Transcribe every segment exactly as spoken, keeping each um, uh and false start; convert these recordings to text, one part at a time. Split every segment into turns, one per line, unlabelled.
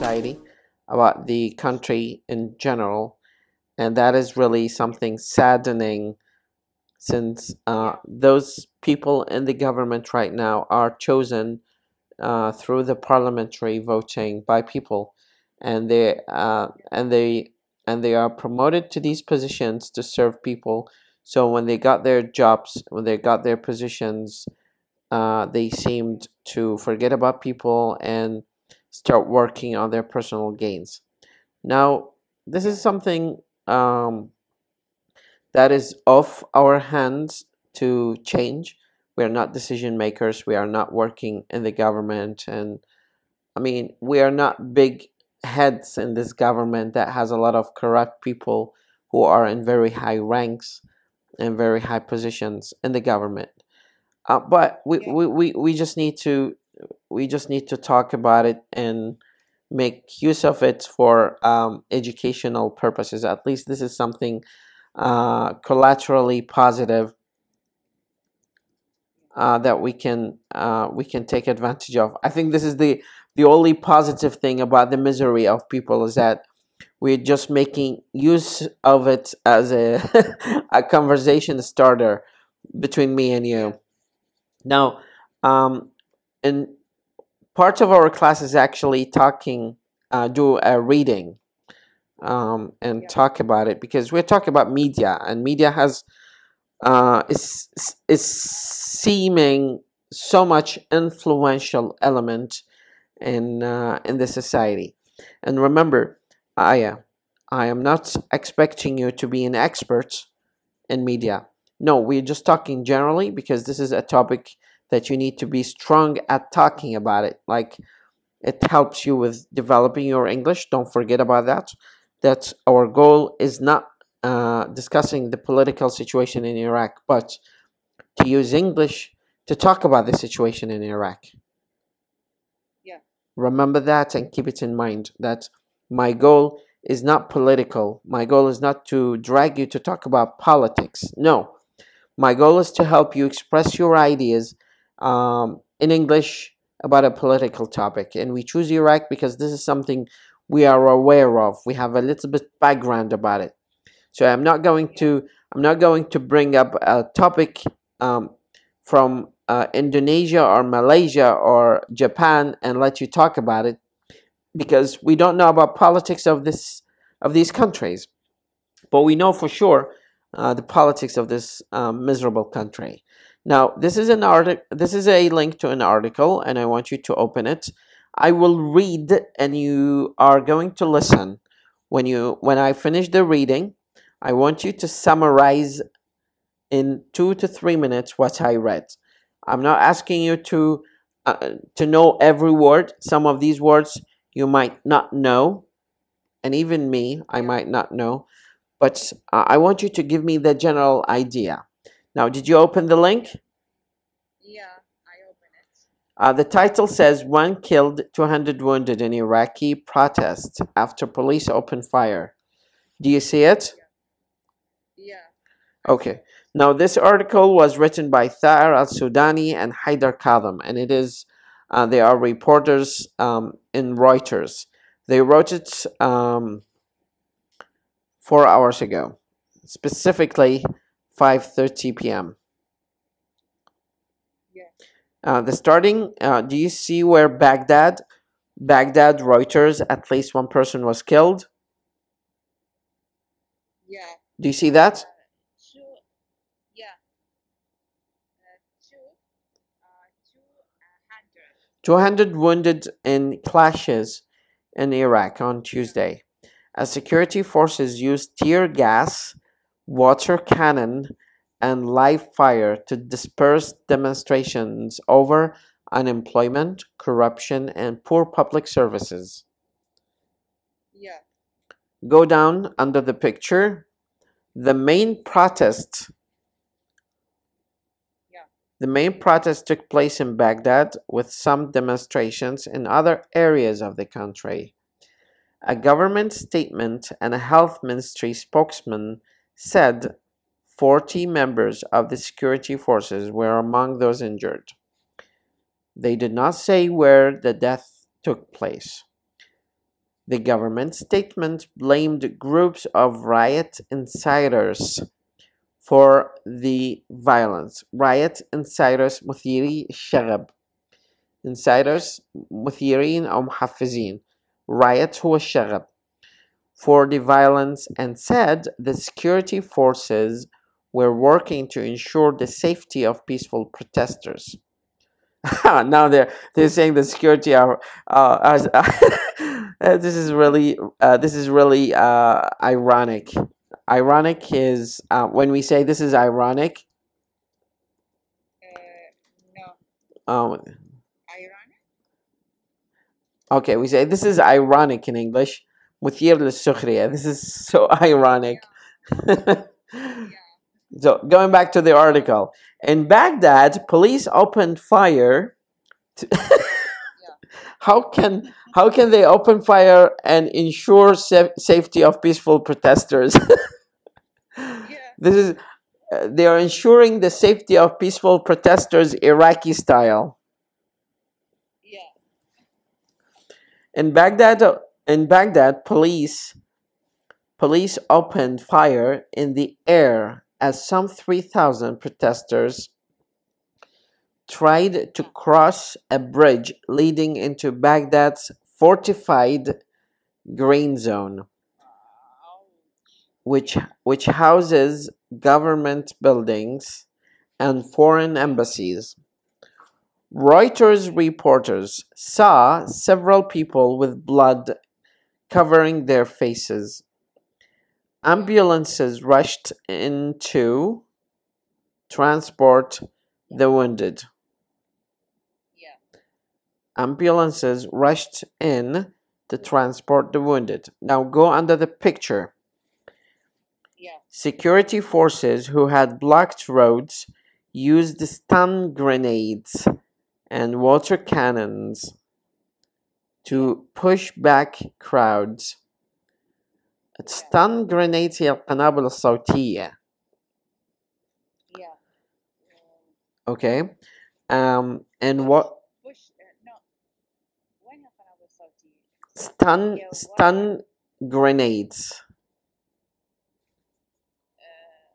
society, about the country in general, and that is really something saddening since uh, those people in the government right now are chosen uh, through the parliamentary voting by people, and they uh, and they and they are promoted to these positions to serve people. So when they got their jobs, when they got their positions, uh, they seemed to forget about people and start working on their personal gains. Now, this is something um, that is off our hands to change. We are not decision makers. We are not working in the government. And I mean, we are not big heads in this government that has a lot of corrupt people who are in very high ranks and very high positions in the government. Uh, but we, we, we, we just need to we just need to talk about it and make use of it for um, educational purposes. At least this is something uh, collaterally positive uh, that we can uh, we can take advantage of. I think this is the the only positive thing about the misery of people, is that we're just making use of it as a a conversation starter between me and you. Now, um, in part of our class is actually talking, uh, do a reading um, and talk about it, because we're talking about media, and media has uh, is is seeming so much influential element in uh, in the society. And remember, I I am not expecting you to be an expert in media. No, we're just talking generally, because this is a topic that you need to be strong at talking about it. Like, it helps you with developing your English. Don't forget about that. That our goal is not uh, discussing the political situation in Iraq, but to use English to talk about the situation in Iraq.
Yeah.
Remember that and keep it in mind, that my goal is not political. My goal is not to drag you to talk about politics. No. My goal is to help you express your ideas um, in English about a political topic. And we choose Iraq because this is something we are aware of. We have a little bit background about it. So I'm not going to I'm not going to bring up a topic um, from uh, Indonesia or Malaysia or Japan and let you talk about it, because we don't know about politics of this of these countries, but we know for sure uh, the politics of this um, miserable country. Now, this is an article. This is a link to an article, and I want you to open it. I will read, and you are going to listen. When you when I finish the reading, I want you to summarize in two to three minutes what I read. I'm not asking you to uh, to know every word. Some of these words you might not know, and even me, I might not know. But uh, I want you to give me the general idea. Now, did you open the link?
Yeah, I open it.
Uh, the title says, one killed, two hundred wounded in Iraqi protest after police opened fire. Do you see it?
Yeah.
Okay. Now, this article was written by Thaer al-Sudani and Haidar Kadhim, and it is, uh, they are reporters um, in Reuters. They wrote it um, four hours ago, specifically five thirty p m
Yeah.
Uh, the starting, uh, do you see where Baghdad, Baghdad, Reuters, at least one person was killed?
Yeah.
Do you see that?
Two. Yeah. Uh, two. Uh, two hundred.
two hundred wounded in clashes in Iraq on Tuesday, as security forces used tear gas, water cannon, and live fire to disperse demonstrations over unemployment, corruption, and poor public services.
Yeah.
Go down under the picture. The main protest
Yeah.
The main protest took place in Baghdad, with some demonstrations in other areas of the country. A government statement and a health ministry spokesman said forty members of the security forces were among those injured. They did not say where the death took place. The government statement blamed groups of riot insiders for the violence. Riot insiders مثيري الشغب. Insiders مثيرين أو محفزين. Riot هو الشغب. For the violence, and said the security forces were working to ensure the safety of peaceful protesters. Now they're they're saying the security are uh, as, uh, this is really uh, this is really uh, ironic. Ironic is uh, when we say this is ironic.
Uh, no.
Um,
Ironic?
okay, we say this is ironic in English. مثير للسخرية. This is so ironic.
Yeah.
So going back to the article, in Baghdad, police opened fire. To
Yeah.
how can how can they open fire and ensure sa- safety of peaceful protesters?
Yeah.
This is uh, they are ensuring the safety of peaceful protesters Iraqi style.
Yeah.
In Baghdad, in Baghdad, police police opened fire in the air as some three thousand protesters tried to cross a bridge leading into Baghdad's fortified grain zone, which which houses government buildings and foreign embassies. Reuters reporters saw several people with blood covering their faces. Ambulances rushed in to transport the wounded.
Yeah.
Ambulances rushed in to transport the wounded. Now go under the picture.
Yeah.
Security forces who had blocked roads used stun grenades and water cannons to push back crowds. stun grenades هي القنابل الصوتية.
Yeah.
Okay. Um, and what
Push. Uh, no. وين القنابل الصوتية؟
stun
Yeah, what-
stun grenades.
آه،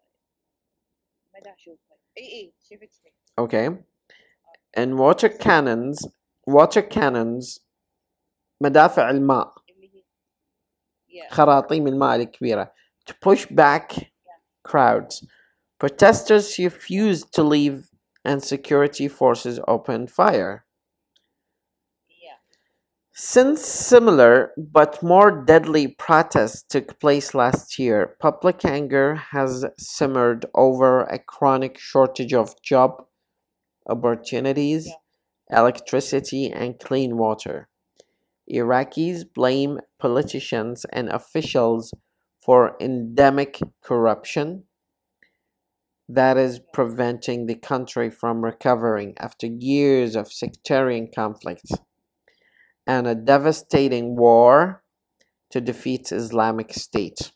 ما دا أشوفها. إي إي شفتها.
Okay. And water cannons water cannons مدافع الماء.
اللي هي. Yeah.
خراطيم الماء الكبيرة to push back crowds. Protesters refused to leave and security forces opened fire.
Yeah.
Since similar but more deadly protests took place last year, public anger has simmered over a chronic shortage of job opportunities,
Yeah.
electricity, and clean water. Iraqis blame politicians and officials for endemic corruption that is preventing the country from recovering after years of sectarian conflict and a devastating war to defeat Islamic State.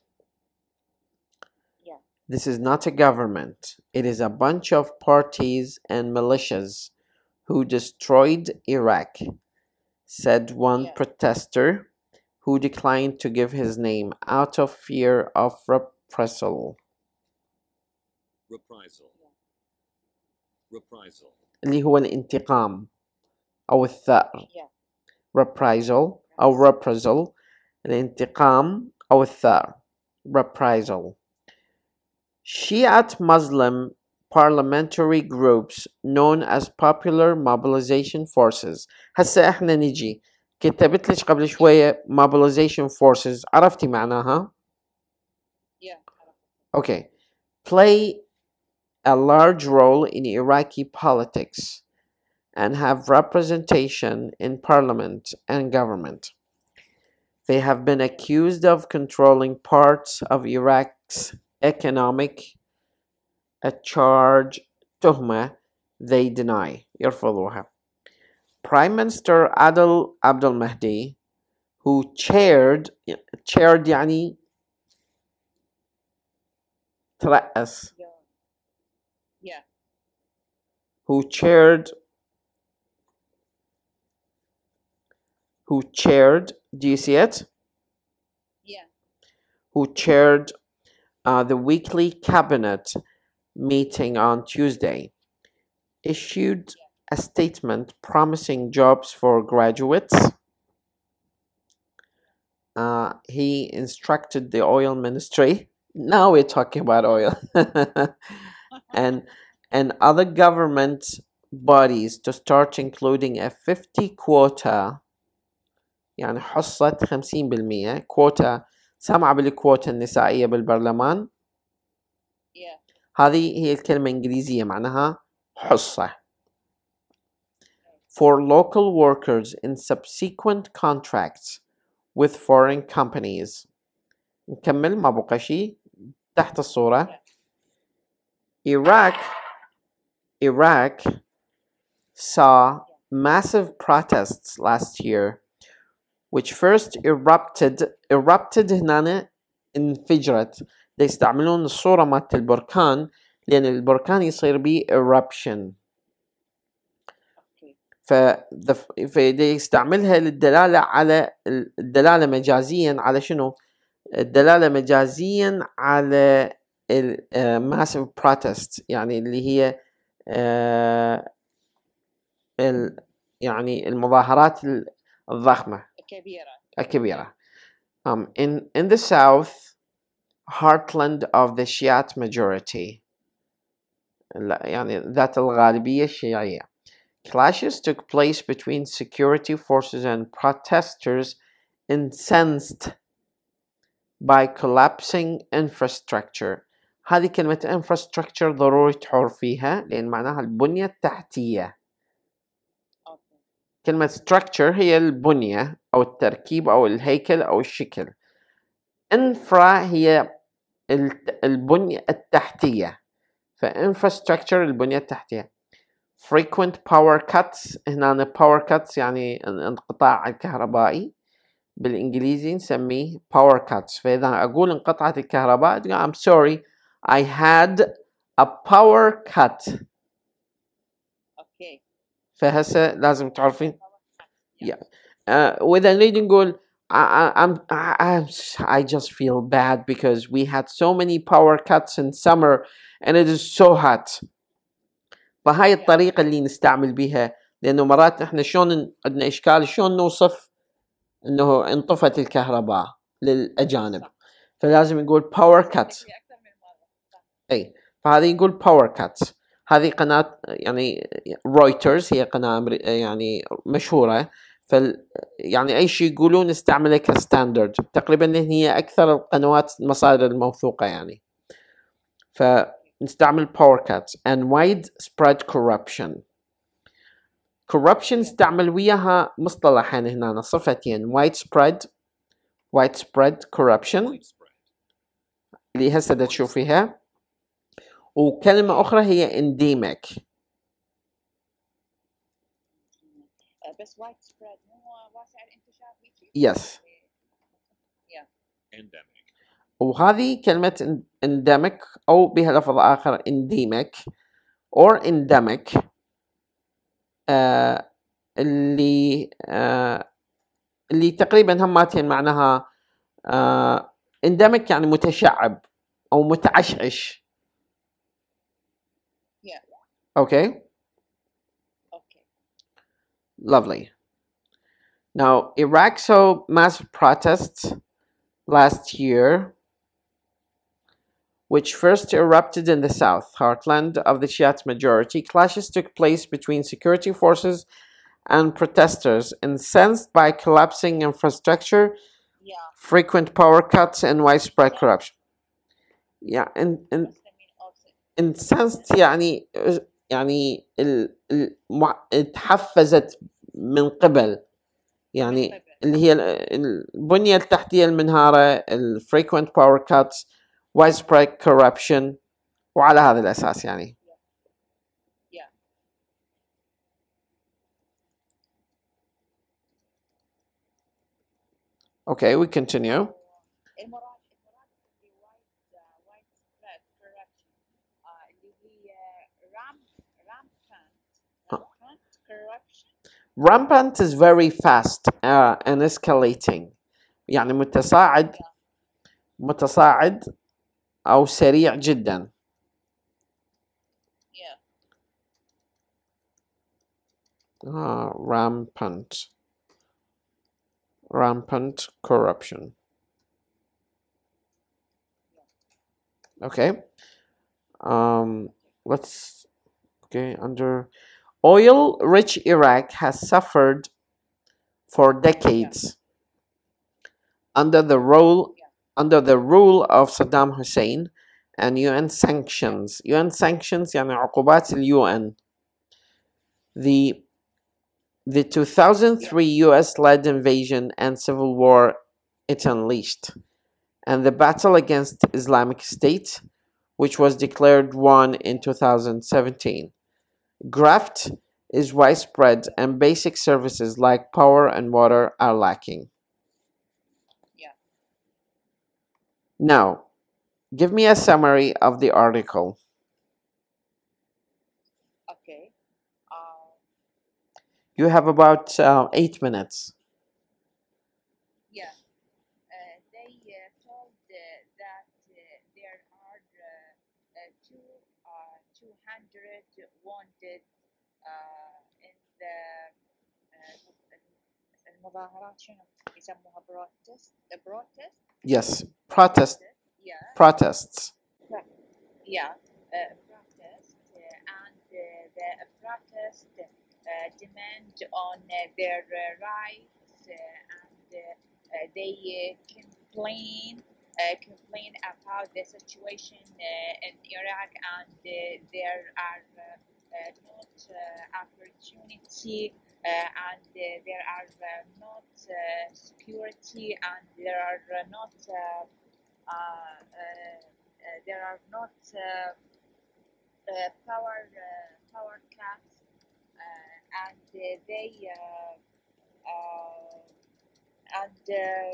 Yeah.
This is not a government. It is a bunch of parties and militias who destroyed Iraq, said one
Yeah.
protester who declined to give his name out of fear of reprisal.
Reprisal. Reprisal.
اللي هو الانتقام أو الثأر.
Yeah.
reprisal أو reprisal الانتقام أو الثأر. reprisal. Shiite Muslim parliamentary groups known as Popular Mobilization Forces. هسه احنا نجي كتبت لك قبل شوية mobilization forces عرفتي معناها؟
Yeah.
Okay. Play a large role in Iraqi politics and have representation in parliament and government. They have been accused of controlling parts of Iraq's economic, a charge تهمة they deny يرفضوها. Prime Minister Adel Abdel Mahdi, who chaired chaired يعني ترأس
Yeah. Yeah.
who chaired who chaired, do you see it?
Yeah.
Who chaired uh, the weekly cabinet meeting on Tuesday, issued a statement promising jobs for graduates. Uh, he instructed the oil ministry. Now we're talking about oil. and and other government bodies to start including a fifty quota, يعني حصة خمسين بالمية quota. سامعة بالكوتا النسائية بالبرلمان؟
Yeah.
هذه هي الكلمة الإنجليزية معناها حصة. For local workers in subsequent contracts with foreign companies. نكمل ما بقى شيء تحت الصورة. Iraq Iraq saw massive protests last year which first erupted erupted هنا انفجرت. يستعملون الصورة مالت البركان لأن البركان يصير بيه eruption. ف فيستعملها للدلالة على الدلالة مجازيا على شنو؟ الدلالة مجازيا على ال uh, massive protest يعني اللي هي uh, ال يعني المظاهرات الضخمة
الكبيرة
الكبيرة. Um, in in the south heartland of the Shiite majority يعني ذات الغالبية الشيعية. Clashes took place between security forces and protesters incensed by collapsing infrastructure. هذه كلمة infrastructure ضروري تحور فيها لأن معناها البنية التحتية.
okay.
كلمة structure هي البنية أو التركيب أو الهيكل أو الشكل. infra هي البنية التحتية. فinfrastructure البنية التحتية. frequent power cuts هنا power cuts يعني انقطاع الكهربائي بالإنجليزي نسميه power cuts. فإذا أقول انقطعت الكهرباء I'm sorry I had a power cut.
okay.
فهسه لازم تعرفين yeah. uh, وإذا نريد نقول I, I'm, I, I just feel bad because we had so many power cuts in summer and it is so hot. فهاي الطريقة اللي نستعمل بها لأنه مرات إحنا شلون عندنا إشكال شلون نوصف إنه انطفت الكهرباء للأجانب فلازم نقول power cut. أي فهذه نقول power cut. هذه قناة يعني رويترز هي قناة يعني مشهورة فال يعني أي شيء يقولون نستعمله كستاندرد تقريبا هي أكثر القنوات المصادر الموثوقة يعني. فنستعمل power cuts and widespread corruption. corruption نستعمل وياها مصطلحين هنا صفتين widespread widespread corruption اللي هسه دا تشوفيها وكلمة أخرى هي endemic.
بس widespread مو واسع الانتشار هيك؟
yes.
yeah.
endemic.
وهذه كلمة endemic أو بها لفظ آخر endemic or endemic آه اللي آه اللي تقريبا هماتين معناها آه endemic يعني متشعب أو متعشعش.
yeah.
okay.
okay.
Lovely. Now, Iraq saw massive protests last year, which first erupted in the south, heartland of the Shiite majority. Clashes took place between security forces and protesters, incensed by collapsing infrastructure,
yeah.
frequent power cuts, and widespread corruption. Yeah, and, and incensed يعني يعني ال ال تحفزت من قبل يعني اللي هي البنية التحتية المنهارة ال frequent power cuts widespread corruption وعلى هذا الأساس يعني.
yeah.
Okay, we continue. Rampant is very fast uh, and escalating. يعني متصاعد
yeah,
متصاعد أو سريع جدا.
yeah,
Uh, rampant. Rampant corruption. Okay. Um, let's. Okay. Under oil-rich Iraq has suffered for decades under the rule
yeah,
under the rule of Saddam Hussein and U N sanctions. U N sanctions يعني عقوبات ال U N. The the two thousand three U S-led invasion and civil war it unleashed, and the battle against Islamic State, which was declared won in two thousand seventeen. Graft is widespread and basic services like power and water are lacking.
yeah.
Now, give me a summary of the article.
Okay. Uh,
You have about uh, eight minutes.
yeah. Uh, they uh, told uh, that uh, there are uh, uh, two uh, two hundred wanted uh, in the uh, المظاهرات شنو يسموها protest the protest
Yes, protest
yeah
protests.
yeah uh, protest uh, and uh, the protest uh, demand on uh, their uh, rights uh, and uh, uh, they uh, complain uh, complain about the situation uh, in Iraq and uh, there are uh, uh, not uh, opportunity uh, and uh, there are uh, not uh, security and there are uh, not uh, uh, uh, uh, there are not uh, uh, power uh, power cuts uh, and uh, they uh, uh, and uh,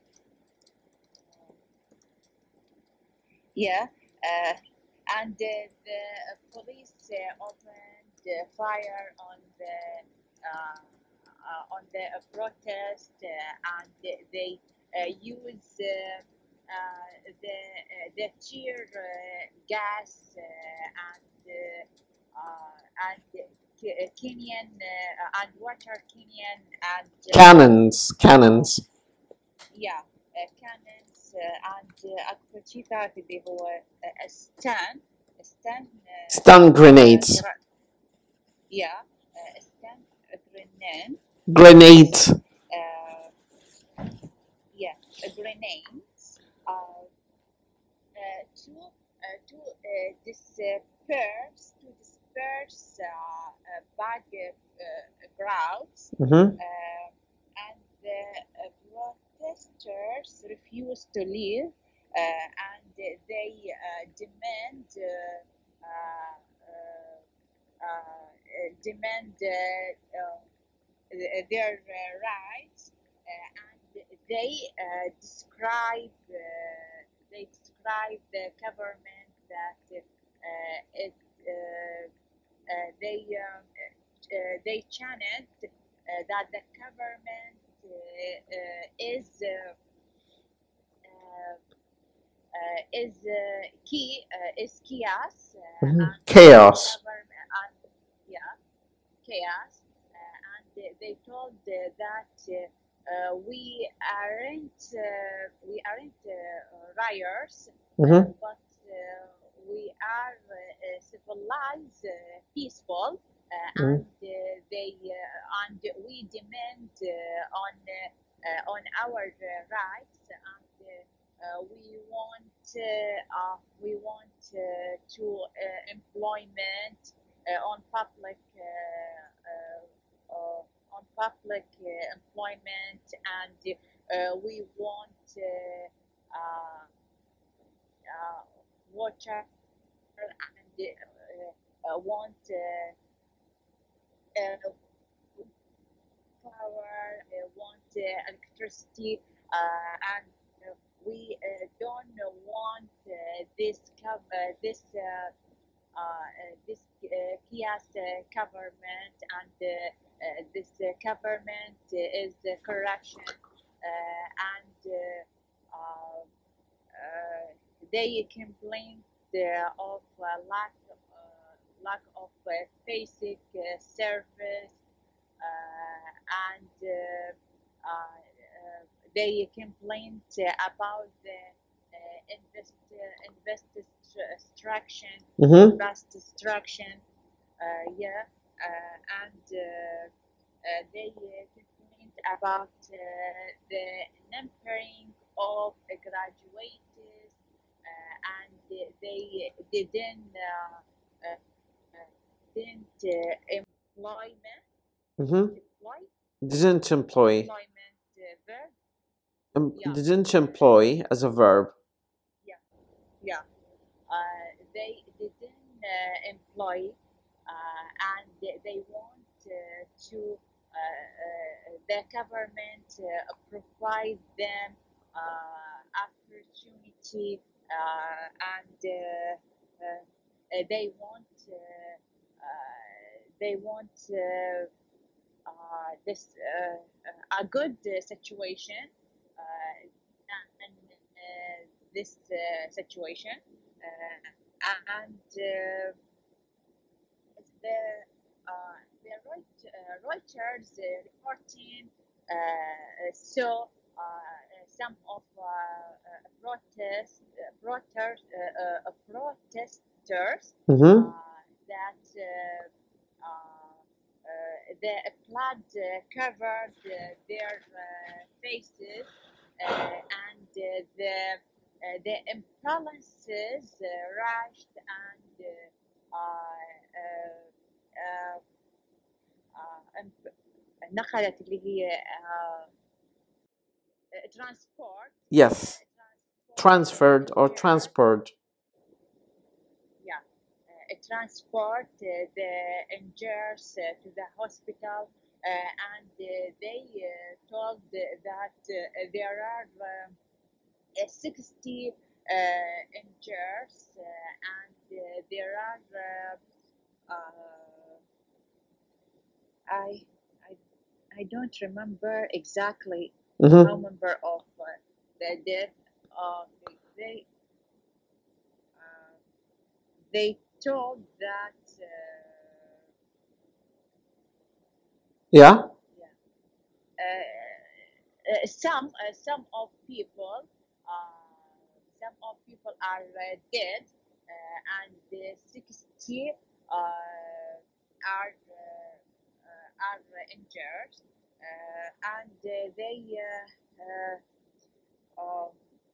yeah uh, and uh, the police uh, opened uh, fire on the uh, uh, on the uh, protest uh, and they uh, use uh, uh, the uh, the tear uh, gas uh, and uh, uh, and Ke- Kenyan uh, and water Kenyan and uh,
Cannons, cannons.
yeah uh, cannons uh, and uh, اكثر شيء ثالث اللي هو uh, ستان ستان uh,
Stun grenades.
uh, yeah uh, ستان grenade
Grenades.
uh, yeah uh, grenades uh, uh, to uh, to uh, disperse to disperse uh, uh, bad uh, crowds
Mhm.
uh, and the uh, protesters refuse to leave uh, and they uh, demand uh, uh, uh, uh, demand uh, uh, their uh, rights uh, and they uh, describe uh, they describe the government that uh, it uh, uh, they um, uh, they channeled uh, that the government uh, uh, is uh, uh, uh, is uh, key uh, is chaos uh,
Mhm.
and
Chaos.
government and yeah chaos uh, and they, they told uh, that uh, uh, we aren't uh, we aren't uh, rioters
Mhm.
but uh, we are uh, uh, civilized, uh, peaceful, uh,
Mhm.
and uh, they uh, and we demand uh, on uh, uh, on our uh, rights, and uh, uh, we want uh, uh, we want uh, to uh, employment uh, on public uh, uh, uh, on public uh, employment, and uh, we want uh, uh, uh, water and uh, uh, want uh, uh, power, uh, want uh, electricity, uh, and uh, we uh, don't want uh, this gov- uh, this uh, uh, uh, this uh, chaos uh, government and uh, uh, this uh, the government is the corruption, uh, and uh, uh, uh, they complain uh, of uh, lack uh, lack of uh, basic uh, service, uh, and uh, uh, uh, they complain about the uh, invest uh, infrastructure
Mm-hmm.
infrastructure uh, yeah, uh, and uh, uh, they uh, complained about uh, the numbering of uh, graduates, uh, and they, they didn't uh, uh, uh, didn't uh, employment
Mm-hmm.
employ
Didn't employ.
employment uh, verb
Um,
yeah
didn't
uh,
employ as a verb.
yeah yeah uh, they didn't uh, employ, uh, and they, they want uh, to uh, uh, the government uh, provide them uh, opportunity, uh, and uh, uh, they want uh, uh, they want uh, uh, this uh, a good uh, situation, uh, and uh, this uh, situation, uh, and uh, the uh, the Reut- uh, Reuters uh, reporting uh, saw uh, some of uh, uh, protest uh, protest uh, uh, protesters
Mm-hmm.
uh, that uh, uh, uh, the blood uh, covered uh, their uh, faces, uh, and uh, the uh, the ambulances uh, rushed, and uh, uh, uh, uh, أم- نقلت اللي هي uh, transport
Yes.
transport
Transferred or
injured
transferred.
yeah uh, transport uh, the injured uh, to the hospital, uh, and uh, they uh, told that uh, there are um, uh, sixty uh, injured, uh, and uh, there are uh, uh, I, I I don't remember exactly
Mm-hmm.
how number of uh, the death of the, they uh, they told that uh,
Yeah.
yeah uh, uh, some uh, some of people uh, some of people are uh, dead, uh, and the sixty uh, are uh, uh, are injured, uh, and uh, they uh, uh, uh,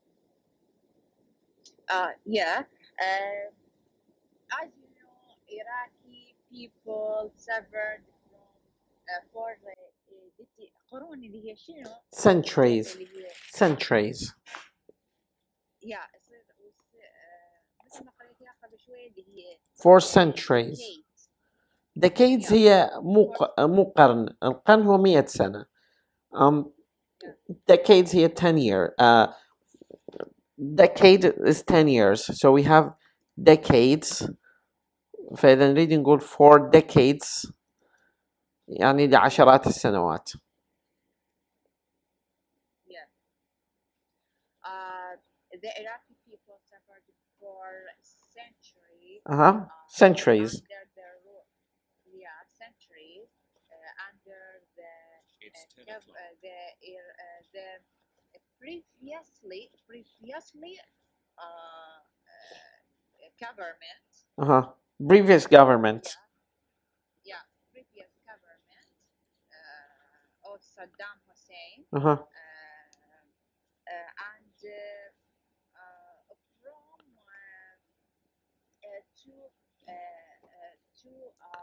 uh, yeah uh, as you know, Iraqi people suffered from uh, for uh, دت- قرون اللي هي شنو؟
Centuries.
اللي هي
Centuries.
يا ص- وس- آه، مثل ما قريت اياها قبل شوي اللي هي
For
آه،
centuries.
decades.
Decades
Yeah,
هي مو
for
ق- مو قرن. القرن هو مئة سنة. Um,
yeah,
decades here ten year. Uh, decade is ten years. So we have decades. فإذا نريد نقول four decades يعني لعشرات السنوات.
yeah. Uh, the Iraqi people suffered for centuries
Uh-huh.
uh,
Centuries.
under the rule, yeah, centuries uh, under the
It's
uh,
ten
gov-
o'clock.
uh, the Ir- uh, the previously previously uh, uh, government,
Uh-huh. Previous government.
yeah, yeah, previous government uh, of Saddam Hussein,
Uh-huh.
uh, uh, and uh, uh, from uh, uh, to uh, uh, to uh,